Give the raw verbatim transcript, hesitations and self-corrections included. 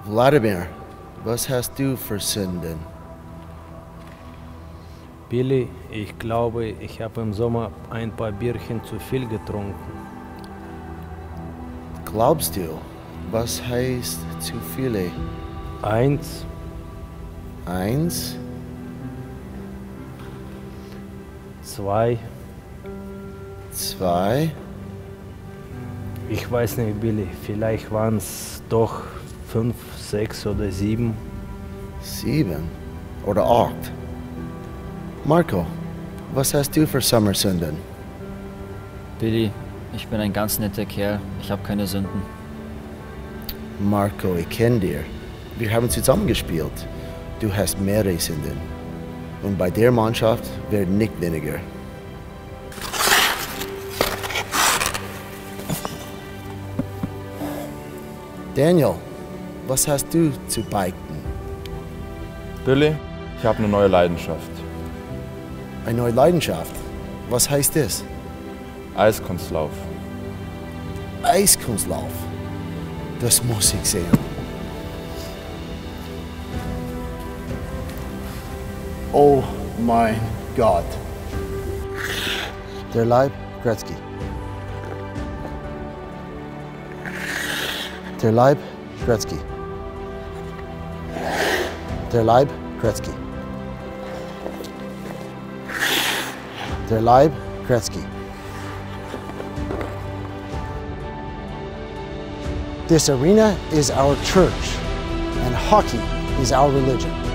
Wladimir, was hast du für Sünden? Billy, ich glaube, ich habe im Sommer ein paar Bierchen zu viel getrunken. Glaubst du? Was heißt zu viele? Eins, Eins, zwei, zwei, ich weiß nicht, Billy, vielleicht waren es doch fünf, sechs oder sieben. sieben oder acht. Marco, was hast du für Sommersünden? Billy, ich bin ein ganz netter Kerl. Ich habe keine Sünden. Marco, ich kenne dir. Wir haben zusammen gespielt. Du hast mehrere Sünden. Und bei der Mannschaft werden nicht weniger. Daniel, was hast du zu beichten? Billy, ich habe eine neue Leidenschaft. Eine neue Leidenschaft? Was heißt das? Eiskunstlauf. Eiskunstlauf. Das muss ich sehen. Oh mein Gott. Der Leib Gretzky. Der Leib Gretzky. Der Leib Gretzky. Der Leib Gretzky. This arena is our church, and hockey is our religion.